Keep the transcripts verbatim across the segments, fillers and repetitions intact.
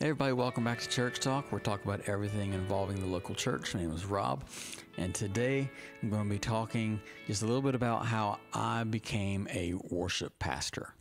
Hey everybody, welcome back to Church Talk. We're talking about everything involving the local church. My name is Rob, and today I'm going to be talking just a little bit about how I became a worship pastor.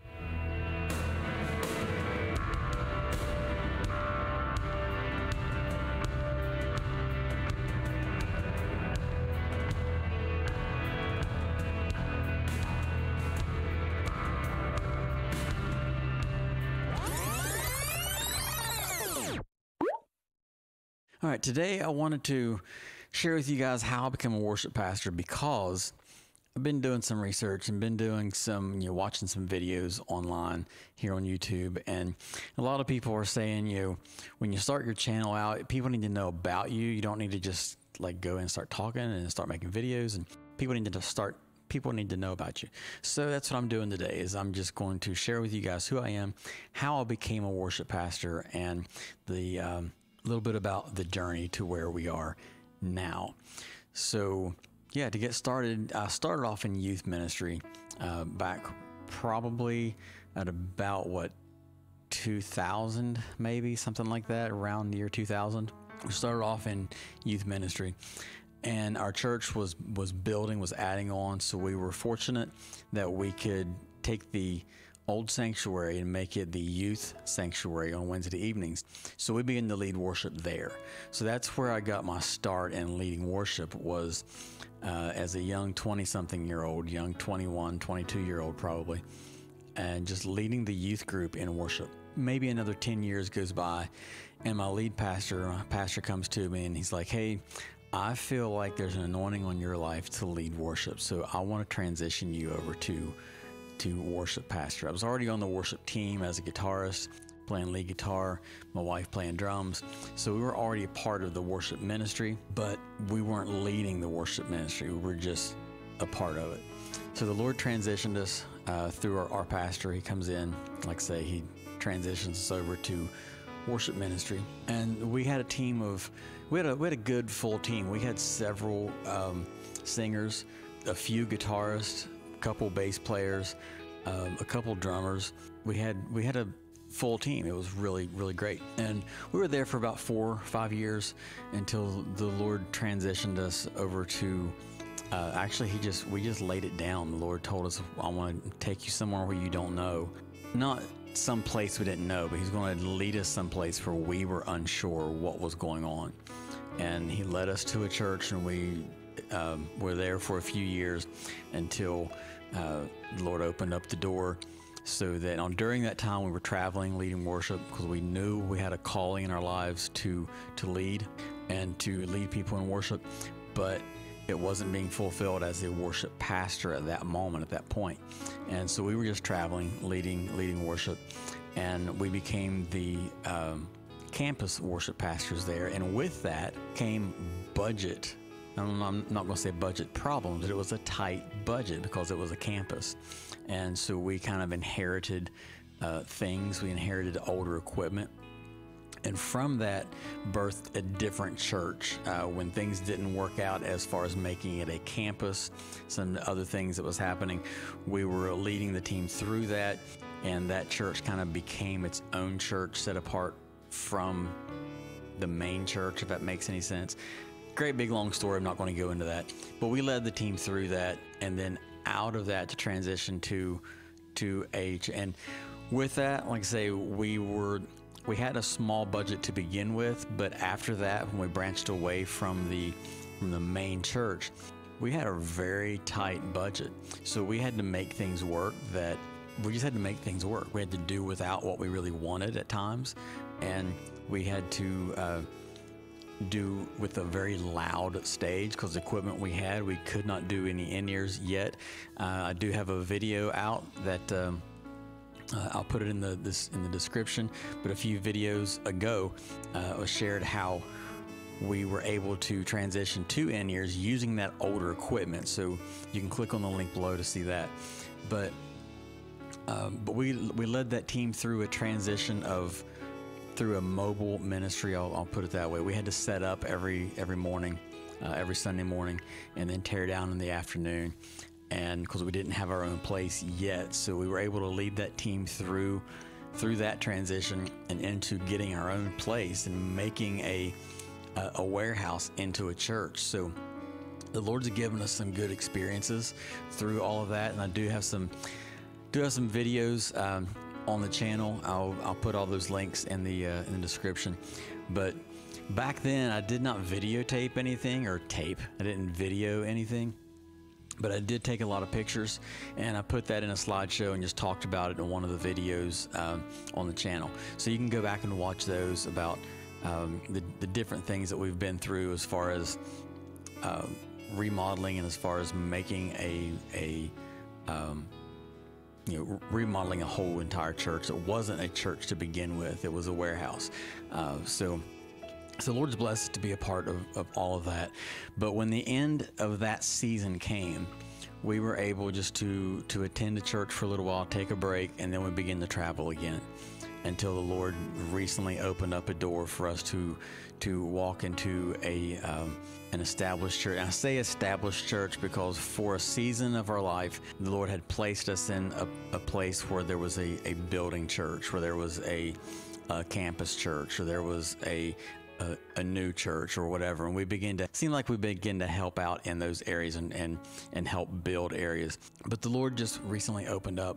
All right, today I wanted to share with you guys how I became a worship pastor because I've been doing some research and been doing some, you know, watching some videos online here on YouTube. And a lot of people are saying, you know, when you start your channel out, people need to know about you. You don't need to just like go and start talking and start making videos, and people need to start People need to know about you. So that's what I'm doing today is I'm just going to share with you guys who I am, how I became a worship pastor, and the um, a little bit about the journey to where we are now. So yeah, to get started, I started off in youth ministry uh, back probably at about what, two thousand, maybe something like that, around the year two thousand. We started off in youth ministry, and our church was was building, was adding on. So we were fortunate that we could take the old sanctuary and make it the youth sanctuary on Wednesday evenings. So we began to lead worship there. So that's where I got my start in leading worship, was uh, as a young twenty-something year old, young twenty-one, twenty-two year old probably, and just leading the youth group in worship. Maybe another ten years goes by, and my lead pastor, my pastor comes to me and he's like, hey, I feel like there's an anointing on your life to lead worship, so I want to transition you over to to worship pastor. I was already on the worship team as a guitarist, playing lead guitar, my wife playing drums. So we were already a part of the worship ministry, but we weren't leading the worship ministry. We were just a part of it. So the Lord transitioned us uh, through our, our pastor. He comes in, like I say, he transitions us over to worship ministry. And we had a team of, we had a, we had a good full team. We had several um, singers, a few guitarists, couple bass players, um, a couple drummers. We had we had a full team. It was really, really great. And we were there for about four, five years until the Lord transitioned us over to, uh, actually he just, we just laid it down. The Lord told us, I want to take you somewhere where you don't know. Not some place we didn't know, but he's going to lead us someplace where we were unsure what was going on. And he led us to a church, and we um, were there for a few years until Uh, the Lord opened up the door, so that on during that time we were traveling, leading worship, because we knew we had a calling in our lives to to lead and to lead people in worship, but it wasn't being fulfilled as a worship pastor at that moment, at that point. And so we were just traveling, leading leading worship, and we became the um, campus worship pastors there. And with that came budget. I'm not going to say budget problems, but it was a tight budget because it was a campus. And so we kind of inherited uh, things. We inherited older equipment. And from that birthed a different church. Uh, when things didn't work out as far as making it a campus, some other things that was happening, we were leading the team through that. And that church kind of became its own church, set apart from the main church, if that makes any sense. Great big long story. I'm not going to go into that, but we led the team through that, and then out of that to transition to to H. And with that, like I say, we were we had a small budget to begin with, but after that, when we branched away from the from the main church, we had a very tight budget. So we had to make things work. That we just had to make things work. We had to do without what we really wanted at times, and we had to Uh, do with a very loud stage because the equipment we had, we could not do any in-ears yet. Uh, I do have a video out that um, uh, I'll put it in the this in the description. But a few videos ago, uh, I shared how we were able to transition to in-ears using that older equipment. So you can click on the link below to see that. But um, but we we led that team through a transition of. through a mobile ministry, I'll, I'll put it that way. We had to set up every every morning, uh, every Sunday morning, and then tear down in the afternoon. And because we didn't have our own place yet, so we were able to lead that team through through that transition and into getting our own place and making a a, a warehouse into a church. So the Lord's given us some good experiences through all of that, and I do have some do have some videos um, on the channel. I'll I'll put all those links in the uh, in the description. But back then, I did not videotape anything or tape. I didn't video anything, but I did take a lot of pictures, and I put that in a slideshow and just talked about it in one of the videos um, on the channel. So you can go back and watch those about um, the, the different things that we've been through as far as uh, remodeling and as far as making a a um, you know, remodeling a whole entire church. It wasn't a church to begin with. It was a warehouse. Uh, so, so the Lord's blessed to be a part of, of all of that. But when the end of that season came, we were able just to, to attend a church for a little while, take a break, and then we begin to travel again until the Lord recently opened up a door for us to to walk into a um, an established church. And I say established church because for a season of our life, the Lord had placed us in a, a place where there was a, a building church, where there was a, a campus church, or there was a, a a new church or whatever. And we begin to seem like we begin to help out in those areas and and, and help build areas. But the Lord just recently opened up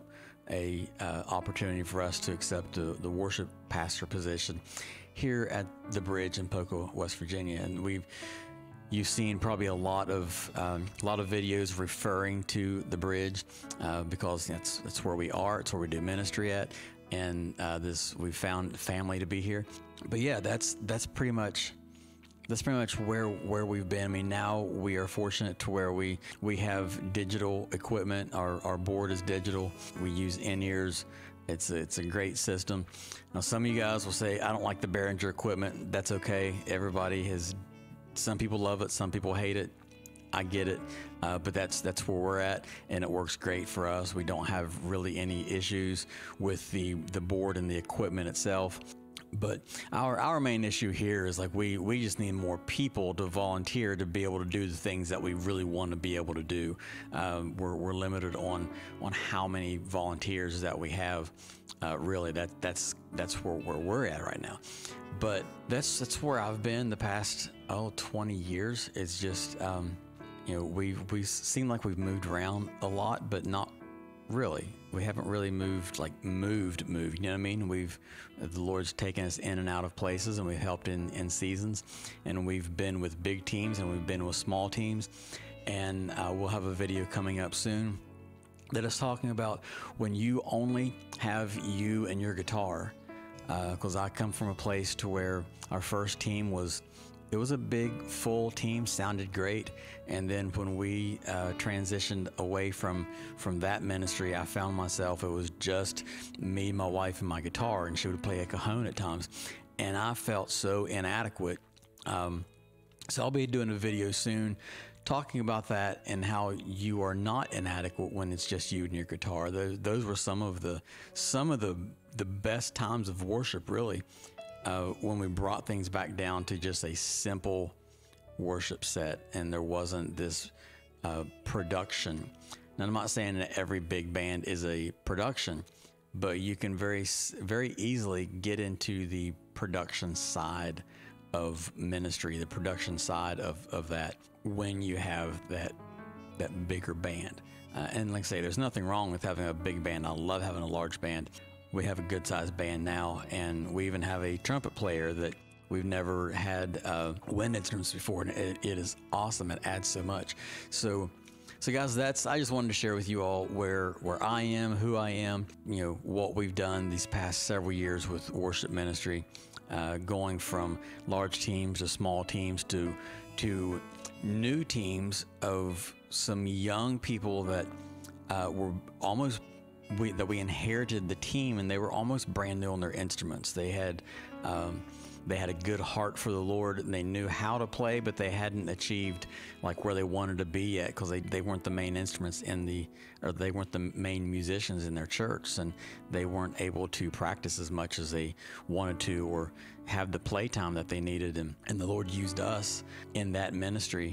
a uh, opportunity for us to accept the, the worship pastor position here at the Bridge in Poco, West Virginia. And we've you've seen probably a lot of um, a lot of videos referring to the Bridge uh, because that's that's where we are. It's where we do ministry at, and uh, this we found family to be here. But yeah, that's that's pretty much. That's pretty much where where we've been. I mean, now we are fortunate to where we we have digital equipment. Our our board is digital. We use in-ears. It's a, it's a great system. Now, some of you guys will say, I don't like the Behringer equipment. That's okay. Everybody has. Some people love it. Some people hate it. I get it, uh, but that's that's where we're at, and it works great for us. We don't have really any issues with the the board and the equipment itself. But our our main issue here is like we we just need more people to volunteer to be able to do the things that we really want to be able to do. Um, we're we're limited on on how many volunteers that we have. Uh, really, that that's that's where where we're at right now. But that's that's where I've been the past oh twenty years. It's just um, you know we we seem like we've moved around a lot, but not really. We haven't really moved, like moved, moved, you know what I mean? We've, the Lord's taken us in and out of places, and we've helped in, in seasons, and we've been with big teams and we've been with small teams. And uh, we'll have a video coming up soon that is talking about when you only have you and your guitar. Because uh, I come from a place to where our first team was, it was a big, full team, sounded great. And then when we uh, transitioned away from from that ministry, I found myself, it was just me, my wife, and my guitar, and she would play a cajon at times. And I felt so inadequate. Um, so I'll be doing a video soon talking about that and how you are not inadequate when it's just you and your guitar. Those, those were some of the some of the the best times of worship, really. Uh, when we brought things back down to just a simple worship set, and there wasn't this uh, production. Now, I'm not saying that every big band is a production, but you can very, very easily get into the production side of ministry, the production side of, of that when you have that that bigger band. Uh, and like I say, there's nothing wrong with having a big band. I love having a large band. We have a good-sized band now, and we even have a trumpet player that we've never had uh, wind instruments before, and it, it is awesome. It adds so much. So, so guys, that's I just wanted to share with you all where where I am, who I am, you know, what we've done these past several years with worship ministry, uh, going from large teams to small teams to to new teams of some young people that uh, were almost. We, that we inherited the team, and they were almost brand new on their instruments. They had um, they had a good heart for the Lord, and they knew how to play, but they hadn't achieved like where they wanted to be yet, because they, they weren't the main instruments in the, or they weren't the main musicians in their church, and they weren't able to practice as much as they wanted to, or have the playtime that they needed. And, and the Lord used us in that ministry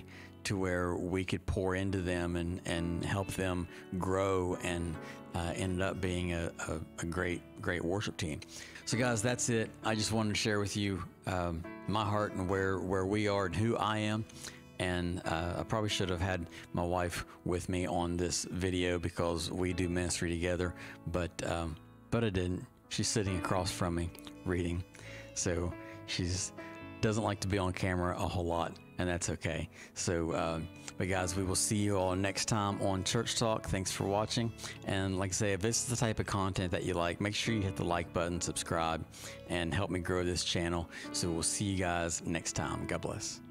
to where we could pour into them and, and help them grow, and uh, ended up being a, a, a great, great worship team. So guys, that's it. I just wanted to share with you um, my heart and where, where we are and who I am. And uh, I probably should have had my wife with me on this video because we do ministry together, but um, but I didn't. She's sitting across from me reading, so she's doesn't like to be on camera a whole lot, and that's okay. So, uh, but guys, we will see you all next time on Church Talk. Thanks for watching, and like I say, if this is the type of content that you like, make sure you hit the like button, subscribe, and help me grow this channel. So we'll see you guys next time. God bless.